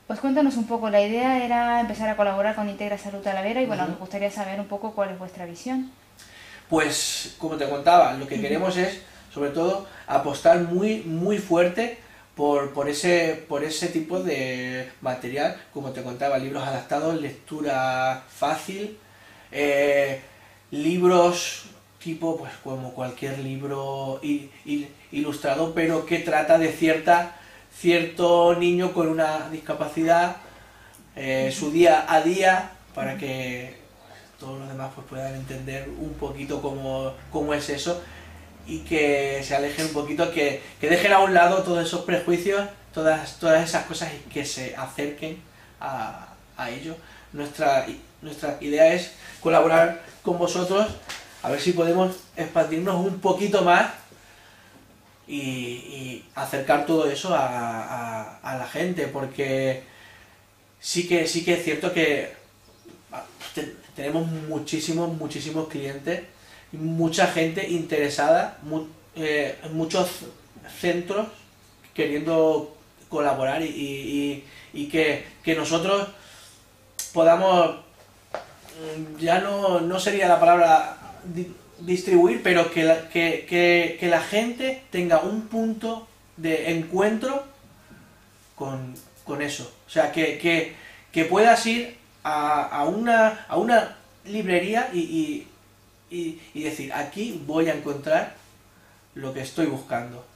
Pues cuéntanos un poco, la idea era empezar a colaborar con Integra Salud Talavera y bueno, Ujú. nos gustaría saber un poco cuál es vuestra visión. Pues, como te contaba, lo que queremos es, sobre todo, apostar muy fuerte por ese tipo de material, como te contaba, libros adaptados, lectura fácil, eh, libros tipo, pues como cualquier libro ilustrado, pero que trata de cierto niño con una discapacidad, su día a día, para que todos los demás pues puedan entender un poquito cómo es eso y que se alejen un poquito, que dejen a un lado todos esos prejuicios, todas esas cosas y que se acerquen a ello. Nuestra idea es colaborar con vosotros a ver si podemos expandirnos un poquito más y acercar todo eso a la gente, porque sí que es cierto que tenemos muchísimos clientes, mucha gente interesada, muchos centros queriendo colaborar y que nosotros podamos, ya no sería la palabra distribuir, pero que la gente tenga un punto de encuentro con eso. O sea, que puedas ir a una librería y decir, aquí voy a encontrar lo que estoy buscando.